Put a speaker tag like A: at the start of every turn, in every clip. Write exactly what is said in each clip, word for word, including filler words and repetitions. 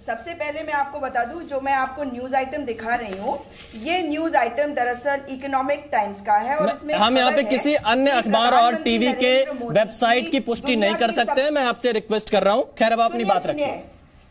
A: सबसे पहले मैं आपको बता दूं, जो मैं आपको न्यूज आइटम दिखा रही हूं, ये न्यूज आइटम दरअसल इकोनॉमिक टाइम्स का है और इसमें
B: हम यहाँ पे किसी अन्य अखबार और टीवी के वेबसाइट की पुष्टि नहीं कर सकते। मैं आपसे रिक्वेस्ट कर रहा हूँ। खैर, अब अपनी बात रखिए।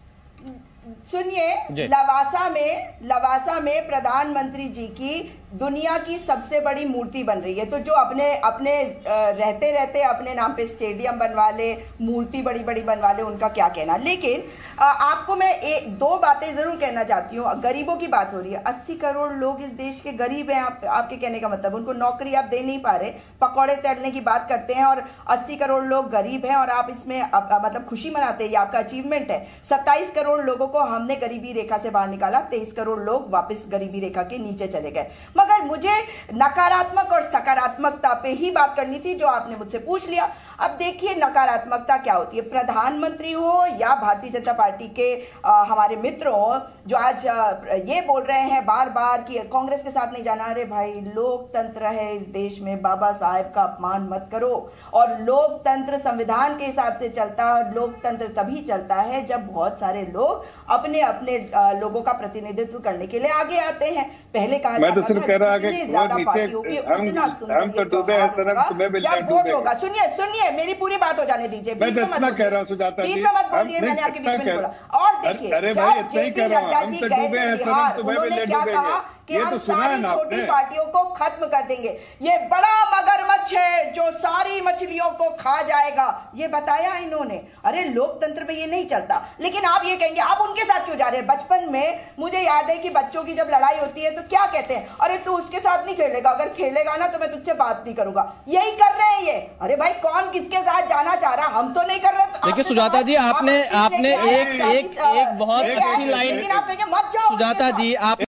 A: सुनिए, लवासा में लवासा में प्रधानमंत्री जी की दुनिया की सबसे बड़ी मूर्ति बन रही है। तो जो अपने अपने रहते रहते अपने नाम पे स्टेडियम बनवा ले, मूर्ति बड़ी बड़ी बनवा ले, उनका क्या कहना। लेकिन आपको मैं एक दो बातें जरूर कहना चाहती हूँ। गरीबों की बात हो रही है, अस्सी करोड़ लोग इस देश के गरीब हैं। आप, आपके कहने का मतलब उनको नौकरी आप दे नहीं पा रहे, पकौड़े तलने की बात करते हैं और अस्सी करोड़ लोग गरीब हैं और आप इसमें अब, मतलब खुशी मनाते हैं, ये आपका अचीवमेंट है। सत्ताईस करोड़ लोगों को हमने गरीबी रेखा से बाहर निकाला, तेईस करोड़ लोग वापस गरीबी रेखा के नीचे चले गए। मगर मुझे नकारात्मक और सकारात्मकता पे ही बात करनी थी, जो आपने मुझसे पूछ लिया। अब देखिए नकारात्मकता क्या होती है। प्रधानमंत्री हो या भारतीय जनता पार्टी के आ, हमारे मित्र हो, जो आज आ, ये बोल रहे हैं बार बार कि कांग्रेस के साथ नहीं जाना। अरे भाई, लोकतंत्र है इस देश में, बाबा साहेब का अपमान मत करो। और लोकतंत्र संविधान के हिसाब से चलता है और लोकतंत्र तभी चलता है जब बहुत सारे लोग अपने अपने लोगों का प्रतिनिधित्व करने के लिए आगे आते हैं। पहले कहा जाता था जितने ज्यादा पार्टियों के उतना सुंदर जब वोट होगा। सुनिए सुनिए मेरी पूरी बात हो जाने दीजिए, बीच में मत बोलिए, मैंने आपके बीच में बोला। और देखिए, जब जेपी नड्डा जी गए थे बिहार, उन्होंने क्या कहा कि हम सारी छोटी पार्टियों को खत्म कर देंगे। ये बड़ा मगरमच्छ है जो सारी मछलियों को खा जाएगा, ये बताया इन्होंने। अरे लोकतंत्र में ये नहीं चलता। लेकिन आप ये कहेंगे आप उनके साथ क्यों जा रहे हैं। बचपन में मुझे याद है कि बच्चों की जब लड़ाई होती है तो क्या कहते हैं, अरे तू उसके साथ नहीं खेलेगा, अगर खेलेगा ना तो मैं तुझसे बात नहीं करूंगा। यही कर रहे हैं ये। अरे भाई, कौन किसके साथ जाना चाह रहा, हम तो नहीं कर रहे।
B: देखिए सुजाता जी, आपने आपने एक एक एक बहुत अच्छी लाइन,
A: लेकिन आप कहेंगे मत जाओ।
B: सुजाता जी आप